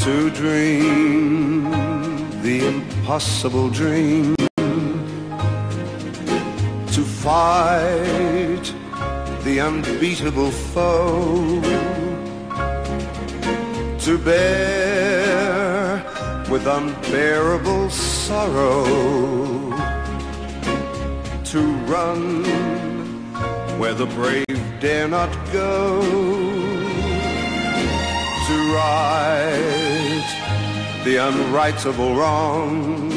to dream the impossible dream, to fight the unbeatable foe, to bear with unbearable sorrow, to run where the brave dare not go, to right the unrightable wrong,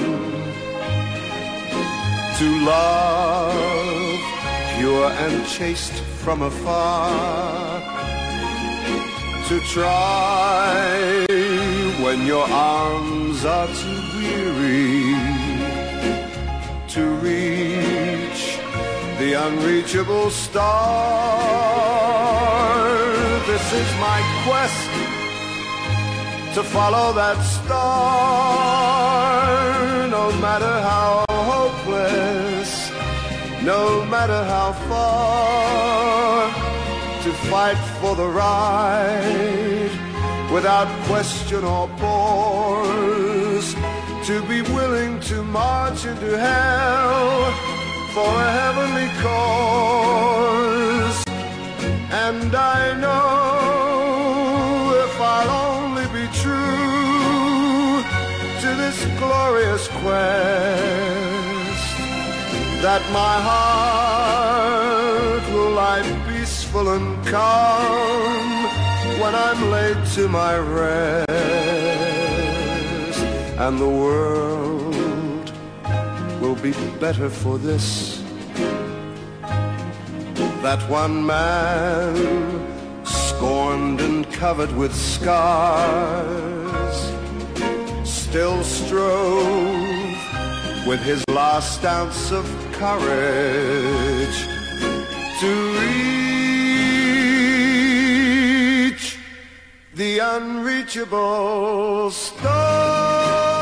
to love pure and chaste from afar, to try when your arms are too weary, to reach the unreachable star. This is my quest, to follow that star, no matter how hopeless, no matter how far, to fight for the right without question or pause, to be willing to march into hell for a heavenly cause. And I know if I'll only be true to this glorious quest, that my heart will lie peaceful and calm when I'm laid to my rest, and the world will be better for this, that one man, scorned and covered with scars, still strove with his last ounce of courage to reach the unreachable star.